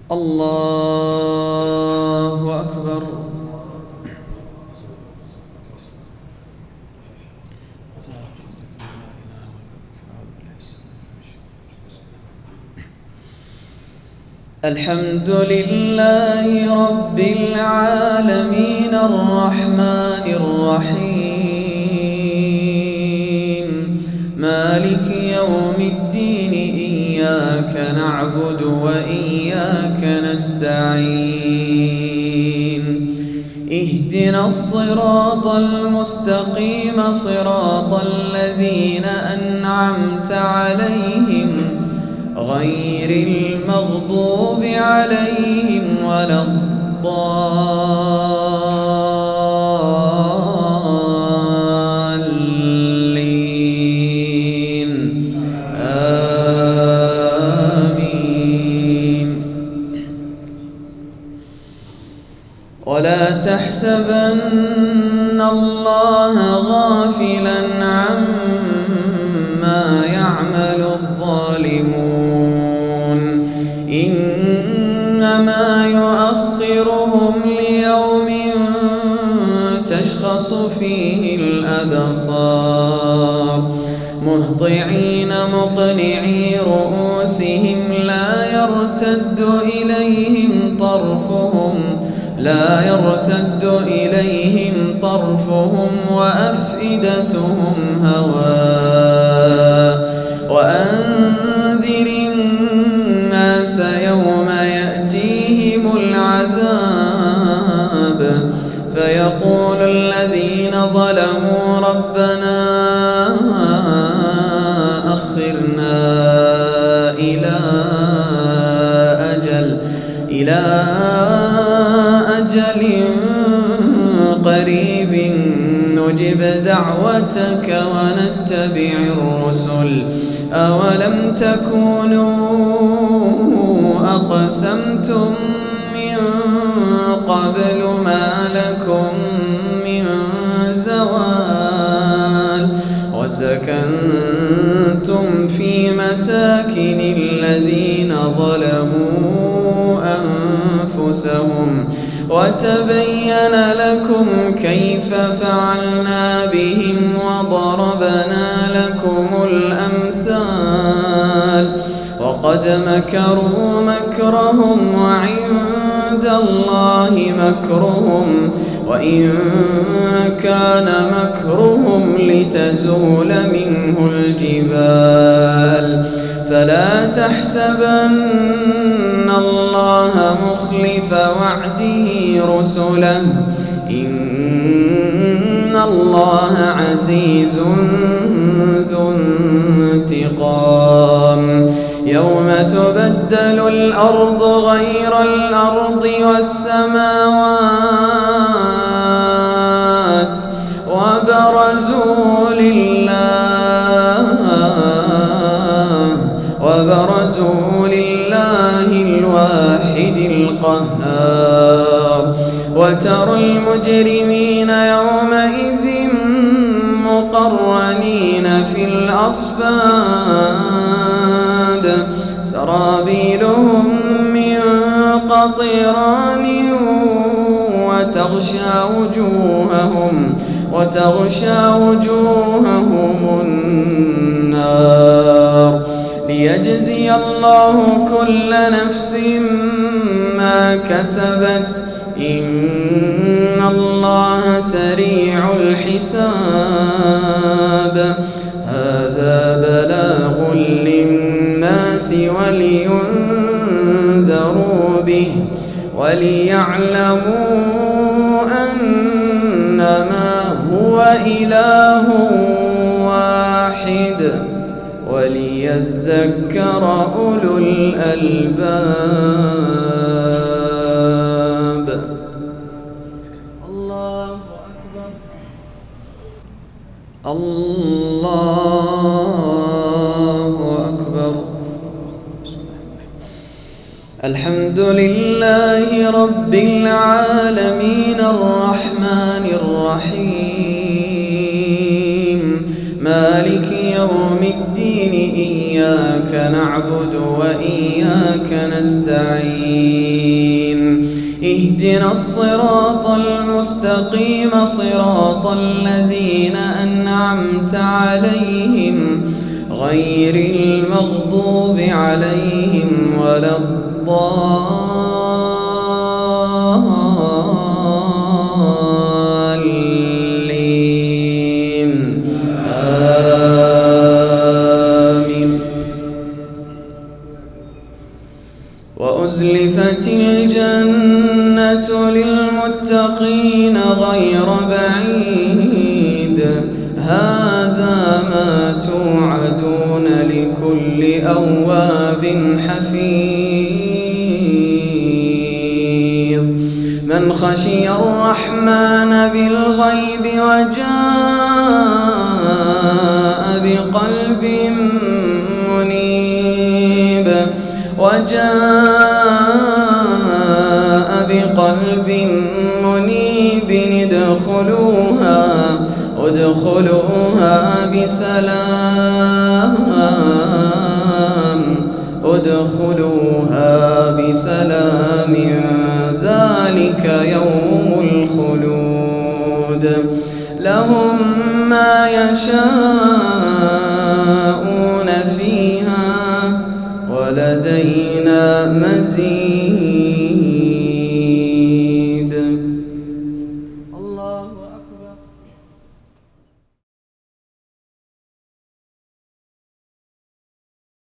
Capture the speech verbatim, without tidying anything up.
الله أكبر. الحمد لله رب العالمين الرحمن الرحيم مالك يوم الدين إياك نعبد وإياك نستعين اهدنا الصراط المستقيم صراط الذين أنعمت عليهم غير المغضوب عليهم ولا الضالين آمين. ولا تحسبن الله غافلا عما يعمل الظالمون إنما يؤخرهم ليوم تشخص فيه الأبصار مهطعين مقنعي رؤوسهم لا يرتد إليهم طرفهم لا يرتد إليهم طرفهم وأفئدتهم هواء. وأنذر الناس يوم يأتيهم العذاب فيقول الذين ظلموا ربنا أخرنا إلى أجل إلى أجل قريب نجب دعوتك ونتبع الرسل أولم تكونوا أقسمتم من قبل ما لكم من زوال وسكنتم في مساكن الذين ظلموا أنفسهم وتبين لكم كيف فعلنا بهم وضربنا لكم الأمثال وقد مكروا مكرهم وعند الله مكرهم وإن كان مكرهم لتزول منه الجبال فلا تحسبن الله مخلف وعده رسله إن الله عزيز ذو انتقام. يوم تبدل الأرض غير الأرض والسماوات وبرزوا لله وبرزوا لله الواحد القهار وترى المجرمين يومئذ مقرنين في الأصفاد سرابيلهم من قطران وتغشى وجوههم وتغشى وجوههم النار ليجزي الله كل نفس ما كسبت إن الله سريع الحساب. هذا بلاغ للناس ولينذروا به وليعلموا أنما هو إله واحد وليذكر أولو الألباب. الله أكبر. الله أكبر. الحمد لله رب العالمين الرحمن الرحيم مالك يوم يوم الدين إياك نعبد وإياك نستعين اهدنا الصراط المستقيم صراط الذين أنعمت عليهم غير المغضوب عليهم ولا الضالين آمين. وأزلفت الجنة للمتقين غير بعيد هذا ما توعدون لكل أواب حفيظ من خشي الرحمن بالغيب وجاء بقلب منيب وجاء بقلب منيب ادخلوها ادخلوها بسلام ادخلوها بسلام ذلك يوم الخلود لهم ما يشاءون فيها ولدينا مزيد.